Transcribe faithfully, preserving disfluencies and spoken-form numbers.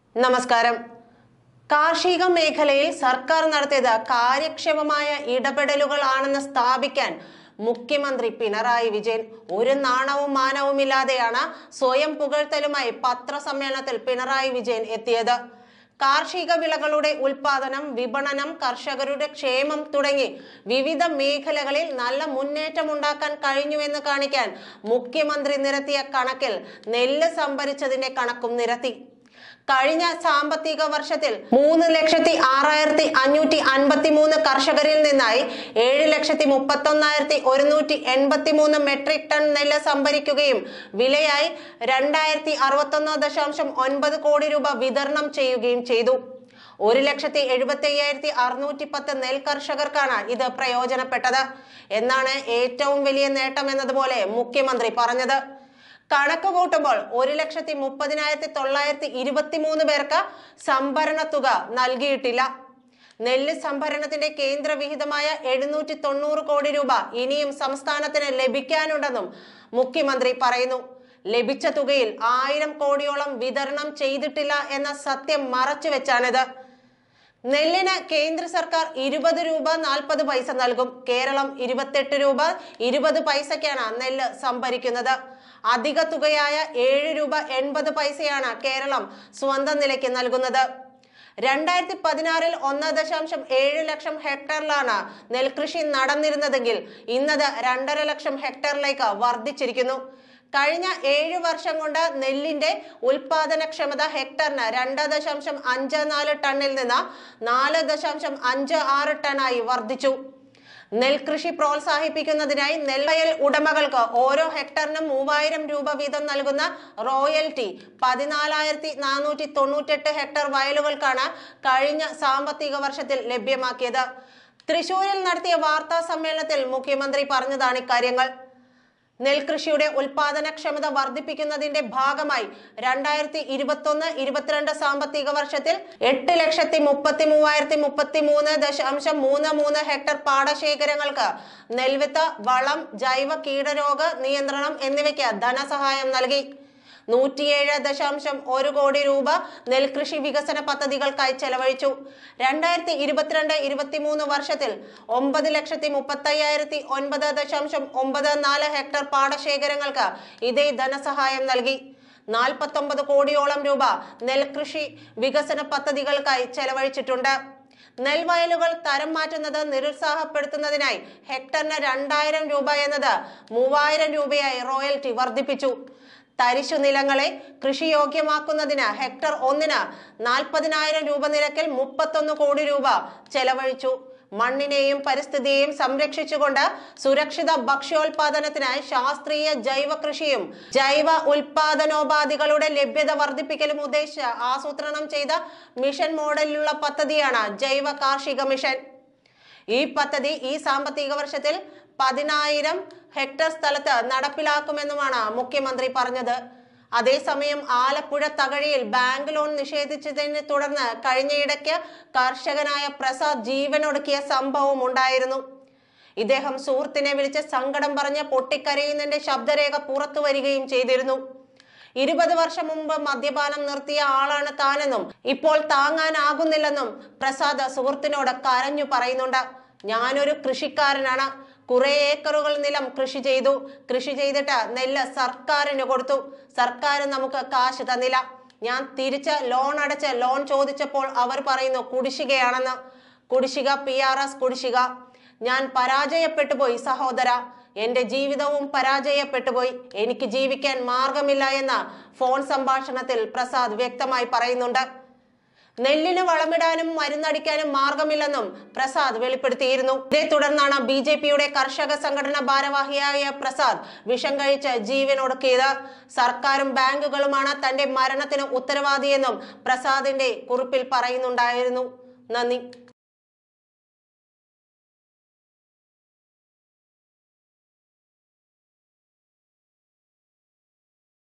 നമസ്കാരം. കാർഷിക മേഖലയിൽ സർക്കാർ നടത്തിയത് കാര്യക്ഷമമായ ഇടപെടലുകളാണെന്ന് സ്ഥാപിക്കാൻ മുഖ്യമന്ത്രി പിണറായി വിജയൻ ഒരു നാണവും മാനവുമില്ലാതെയാണ് സ്വയം പുകഴ്ത്തലുമായി പത്രസമ്മേളനത്തിൽ പിണറായി വിജയൻ എത്തിയത്. കാർഷിക വിളകളുടെ ഉൽപാദനം, വിപണനം, കർഷകരുടെ ക്ഷേമം തുടങ്ങി വിവിധ മേഖലകളിൽ നല്ല മുന്നേറ്റമുണ്ടാക്കാൻ കഴിഞ്ഞുവെന്ന് കാണിക്കാൻ മുഖ്യമന്ത്രി നിരത്തിയ കണക്കിൽ നെല്ല് സംഭരിച്ചതിന്റെ കണക്കും നിരത്തി. കഴിഞ്ഞ സാമ്പത്തിക വർഷത്തിൽ മൂന്ന് ലക്ഷത്തി ആറായിരത്തി അഞ്ഞൂറ്റി അൻപത്തി മൂന്ന് കർഷകരിൽ നിന്നായി ഏഴ് ലക്ഷത്തി മുപ്പത്തി ഒന്നായിരത്തി ഒരുന്നൂറ്റി എൺപത്തി മൂന്ന് മെട്രിക് ടൺ നെല്ല് സംഭരിക്കുകയും വിലയായി രണ്ടായിരത്തി അറുപത്തി ഒന്ന് ദശാംശം ഒൻപത് കോടി രൂപ വിതരണം ചെയ്യുകയും ചെയ്തു. ഒരു ലക്ഷത്തി എഴുപത്തി അയ്യായിരത്തി അറുന്നൂറ്റി പത്ത് നെൽ കർഷകർക്കാണ് ഇത് പ്രയോജനപ്പെട്ടത് എന്നാണ് ഏറ്റവും വലിയ നേട്ടം എന്നതുപോലെ മുഖ്യമന്ത്രി പറഞ്ഞത്. കണക്ക് കൂട്ടുമ്പോൾ ഒരു ലക്ഷത്തി മുപ്പതിനായിരത്തി തൊള്ളായിരത്തി ഇരുപത്തി മൂന്ന് പേർക്ക് സംഭരണ തുക നൽകിയിട്ടില്ല. നെല്ല് സംഭരണത്തിന്റെ കേന്ദ്ര വിഹിതമായ എഴുന്നൂറ്റി തൊണ്ണൂറ് കോടി രൂപ ഇനിയും സംസ്ഥാനത്തിന് ലഭിക്കാനുണ്ടെന്നും മുഖ്യമന്ത്രി പറയുന്നു. ലഭിച്ച തുകയിൽ ആയിരം കോടിയോളം വിതരണം ചെയ്തിട്ടില്ല എന്ന സത്യം മറച്ചുവെച്ചാണിത്. നെല്ലിന് കേന്ദ്ര സർക്കാർ ഇരുപത് രൂപ നാൽപ്പത് പൈസ നൽകും. കേരളം ഇരുപത്തെട്ട് രൂപ ഇരുപത് പൈസക്കാണ് നെല്ല് സംഭരിക്കുന്നത്. അധിക തുകയായ ഏഴ് രൂപ എൺപത് പൈസയാണ് കേരളം സ്വന്തം നിലയ്ക്ക് നൽകുന്നത്. രണ്ടായിരത്തി പതിനാറിൽ ഒന്ന് ദശാംശം ഏഴ് ലക്ഷം ഹെക്ടറിലാണ് നെൽകൃഷി നടന്നിരുന്നതെങ്കിൽ ഇന്നത് രണ്ടര ലക്ഷം ഹെക്ടറിലേക്ക് വർദ്ധിച്ചിരിക്കുന്നു. കഴിഞ്ഞ ഏഴ് വർഷം കൊണ്ട് നെല്ലിന്റെ ഉൽപാദനക്ഷമത ഹെക്ടറിന് രണ്ട് ദശാംശം അഞ്ച് നാല് ടണ്ണിൽ നിന്ന് നാല് ദശാംശം അഞ്ച് ആറ് ടണ്ണായി വർദ്ധിച്ചു. നെൽകൃഷി പ്രോത്സാഹിപ്പിക്കുന്നതിനായി നെൽവയൽ ഉടമകൾക്ക് ഓരോ ഹെക്ടറിനും മൂവായിരം രൂപ വീതം നൽകുന്ന റോയൽറ്റി പതിനാലായിരത്തി നാനൂറ്റി തൊണ്ണൂറ്റെട്ട് ഹെക്ടർ വയലുകൾക്കാണ് കഴിഞ്ഞ സാമ്പത്തിക വർഷത്തിൽ ലഭ്യമാക്കിയത്. തൃശൂരിൽ നടത്തിയ വാർത്താ സമ്മേളനത്തിൽ മുഖ്യമന്ത്രി പറഞ്ഞതാണ് ഇക്കാര്യങ്ങൾ. നെൽകൃഷിയുടെ ഉൽപാദനക്ഷമത വർദ്ധിപ്പിക്കുന്നതിന്റെ ഭാഗമായി രണ്ടായിരത്തി ഇരുപത്തി ഒന്ന് ഇരുപത്തിരണ്ട് സാമ്പത്തിക വർഷത്തിൽ എട്ട് ലക്ഷത്തി മുപ്പത്തി മൂവായിരത്തി മുപ്പത്തി മൂന്ന് ദശാംശം മൂന്ന് മൂന്ന് ഹെക്ടർ പാടശേഖരങ്ങൾക്ക് നെൽവിത്ത്, വളം, ജൈവ കീടരോഗ നിയന്ത്രണം എന്നിവയ്ക്ക് ധനസഹായം നൽകി. നൂറ്റിയേഴ് ദശാംശം ഒരു കോടി രൂപ നെൽകൃഷി വികസന പദ്ധതികൾക്കായി ചെലവഴിച്ചു. രണ്ടായിരത്തി ഇരുപത്തിരണ്ട് ഇരുപത്തി മൂന്ന് വർഷത്തിൽ ഒമ്പത് ലക്ഷത്തി മുപ്പത്തി അയ്യായിരത്തി ഒൻപത് ദശാംശം ഒമ്പത് നാല് ഹെക്ടർ പാടശേഖരങ്ങൾക്ക് ഇതേ ധനസഹായം നൽകി. നാൽപ്പത്തി ഒമ്പത് കോടിയോളം രൂപ നെൽകൃഷി വികസന പദ്ധതികൾക്കായി ചെലവഴിച്ചിട്ടുണ്ട്. നെൽവയലുകൾ തരം മാറ്റുന്നത് നിരുത്സാഹപ്പെടുത്തുന്നതിനായി ഹെക്ടറിന് രണ്ടായിരം രൂപ എന്നത് മൂവായിരം രൂപയായി റോയൽറ്റി വർദ്ധിപ്പിച്ചു. തരിശു നിലങ്ങളെ കൃഷിയോഗ്യമാക്കുന്നതിന് ഹെക്ടർ ഒന്നിന് നാൽപ്പതിനായിരം രൂപ നിരക്കിൽ മുപ്പത്തൊന്ന് കോടി രൂപ ചെലവഴിച്ചു. മണ്ണിനെയും പരിസ്ഥിതിയെയും സംരക്ഷിച്ചുകൊണ്ട് സുരക്ഷിത ഭക്ഷ്യോൽപാദനത്തിനായി ശാസ്ത്രീയ ജൈവ കൃഷിയും ജൈവ ഉൽപാദനോപാധികളുടെ ലഭ്യത വർദ്ധിപ്പിക്കലും ഉദ്ദേശിച്ച് ആസൂത്രണം ചെയ്ത മിഷൻ മോഡലിലുള്ള പദ്ധതിയാണ് ജൈവ കാർഷിക മിഷൻ. ഈ പദ്ധതി ഈ സാമ്പത്തിക വർഷത്തിൽ പതിനായിരം ഹെക്ടർ സ്ഥലത്ത് നടപ്പിലാക്കുമെന്നുമാണ് മുഖ്യമന്ത്രി പറഞ്ഞത്. അതേസമയം ആലപ്പുഴ തകഴിയിൽ ബാങ്ക് ലോൺ നിഷേധിച്ചതിനെ തുടർന്ന് കഴിഞ്ഞയിടയ്ക്ക് കർഷകനായ പ്രസാദ് ജീവനൊടുക്കിയ സംഭവം ഉണ്ടായിരുന്നു. ഇദ്ദേഹം സുഹൃത്തിനെ വിളിച്ച് സങ്കടം പറഞ്ഞ് പൊട്ടിക്കരയുന്നതിന്റെ ശബ്ദരേഖ പുറത്തു വരികയും ചെയ്തിരുന്നു. ഇരുപത് വർഷം മുമ്പ് മദ്യപാനം നിർത്തിയ ആളാണ് താനെന്നും ഇപ്പോൾ താങ്ങാനാകുന്നില്ലെന്നും പ്രസാദ് സുഹൃത്തിനോട് കരഞ്ഞു പറയുന്നുണ്ട്. ഞാനൊരു കൃഷിക്കാരനാണ്. കുറെ ഏക്കറുകൾ നിലം കൃഷി ചെയ്തു. കൃഷി ചെയ്തിട്ട് നെല്ല് സർക്കാരിന് കൊടുത്തു. സർക്കാർ നമുക്ക് കാശ് തന്നില്ല. ഞാൻ തിരിച്ച് ലോൺ അടച്ച് ലോൺ ചോദിച്ചപ്പോൾ അവർ പറയുന്നു കുടിശ്ശികയാണെന്ന്. കുടിശ്ശിക പി ആർ എസ് കുടിശ്ശിക. ഞാൻ പരാജയപ്പെട്ടു പോയി സഹോദര. എന്റെ ജീവിതവും പരാജയപ്പെട്ടുപോയി. എനിക്ക് ജീവിക്കാൻ മാർഗമില്ല എന്ന് ഫോൺ സംഭാഷണത്തിൽ പ്രസാദ് വ്യക്തമായി പറയുന്നുണ്ട്. നെല്ലിന് വളമിടാനും മരുന്നടിക്കാനും മാർഗമില്ലെന്നും പ്രസാദ് വെളിപ്പെടുത്തിയിരുന്നു. ഇതേ തുടർന്നാണ് ബി ജെ പിയുടെ കർഷക സംഘടന ഭാരവാഹിയായ പ്രസാദ് വിഷം കഴിച്ച് ജീവനൊടുക്കിയത്. സർക്കാരും ബാങ്കുകളുമാണ് തന്റെ മരണത്തിന് ഉത്തരവാദിയെന്നും പ്രസാദിന്റെ കുറിപ്പിൽ പറയുന്നുണ്ടായിരുന്നു. നന്ദി.